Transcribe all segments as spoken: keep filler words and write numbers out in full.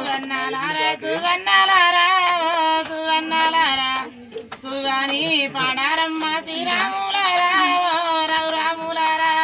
సువన్నాలారా సువన్నాలారా సువన్నాలారా సువాని పాడారమ్మ శ్రీరాములారా రఘురాములారా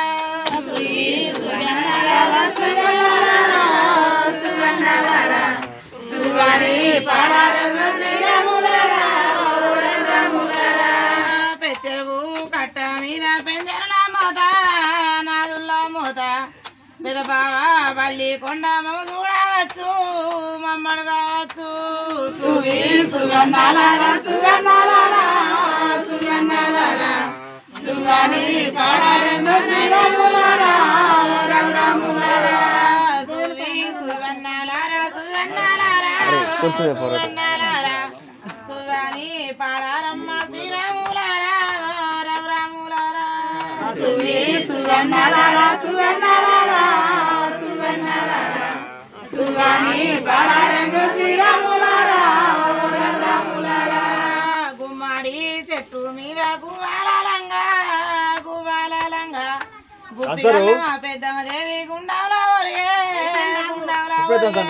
సువాని పాడారమ్మ శ్రీరాములారా రఘురాములారా పెచ్చరువు కట్ట మీద పెంజరల మోత నాదుల్ల మోత పెద్ద బావా బల్లి కొండ మమ్మ చూడవచ్చు మమ్మడు కావచ్చు సువి సువన్నాలారా సువన్నాలారా సువన్నాలారా సువాని పాడారమ్మ శ్రీరాములారా రఘురాములారా సువి సువన్నాలారా సువన్నాలారా సువన్నాలారా సువాని పాడారమ్మ శ్రీరాములారా రఘురాములారా సువి సువన్నాలారా సువన్నాలారా సువన్నాలారా సువాని పాడారమ్మ శ్రీరాములారా రఘురాములారా గుమ్మడి చెట్టు మీద గువ్వాలంగా గువ్వాలంగా గుప్పిగల్లమ్మ పెద్దమ్మ దేవి గుండంలో ఒరిగే గుండంలో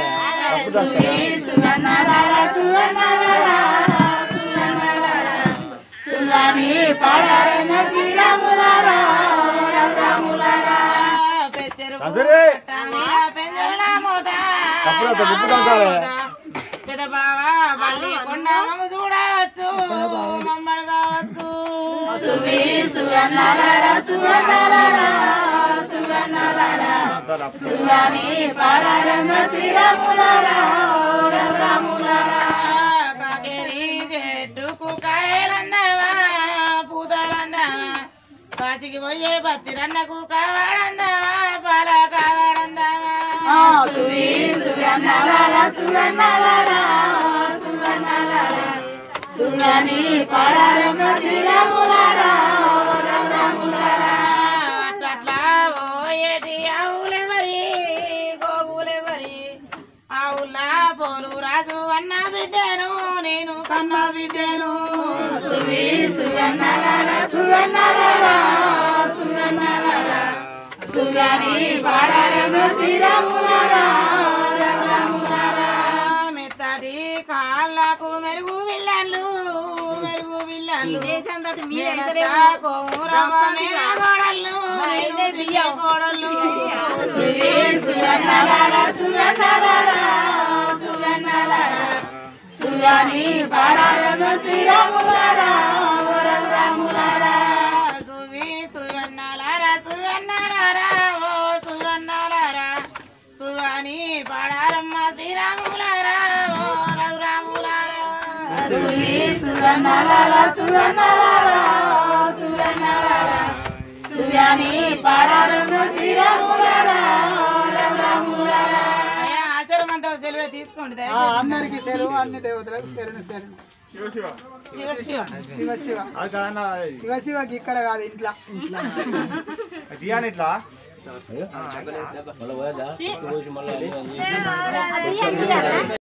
సువన్నాలారా సువన్నాలారా సువన్నాలారా సువాని పాడారమ్మ శ్రీరాములారా రఘురాములారా పెచ్చరు పెంజల మోత పెద్ద బావా బల్లి కొండ మమ్మ చూడవచ్చు మమ్మడు కావచ్చు సువి సువన్నాలారా సువన్నాలారా సువన్నాలారా సువాని పాడారమ్మ శ్రీరాములారా రఘురాములారా కాకేరి చెట్టుకు కాయలందవా పూతలందవా కాచికి పోయే పత్తిరన్నకు కావాడందవా పాల కావాడందవా సువి సువన్నాలారా సువన్నాలారా సువన్నాలారా సువాని పాడారమ్మ శ్రీరాములారా రఘురాములారా అట్లా ఓయేటి ఆవులే మరి గోగులే మరి ఆవులా పోలు రాజు అన్న బిడ్డను నేను కన్న బిడ్డను సువి సువన్నాలారా సువన్నాలారా సువన్నాలారా సువాని పాడారమ్మ శ్రీరాములారా రఘురాములారా మెత్తటి కాళ్ళకు మెరుగు విల్లన్లు మెరుగు విల్లన్లు కోడళ్ళు కోడళ్ళు సువి సువన్నాలారా సువన్నాలారా సువన్నాలారా సువాని పాడారమ్మ శ్రీరాములారా రఘురాములారా సువి సువన్నాలారా సువన్నాలారా ఓ సువన్నాలారా సువాని పాడారమ్మ శ్రీరాములారా ఓ రఘురాములారా సువి సువన్నాలారా సువన్నాలారా సువన్నాలారా సువాని పాడారమ్మ శ్రీరాములారా రఘురాములారా ఆచారమంతా సెలవు తీసుకోండి అందరికి సెలవు అన్ని దేవతలకు సెలవు సెలవు శివ శివ శివ శివ శివ శివకి ఇక్కడ కాదు ఇంట్లో ఇట్లా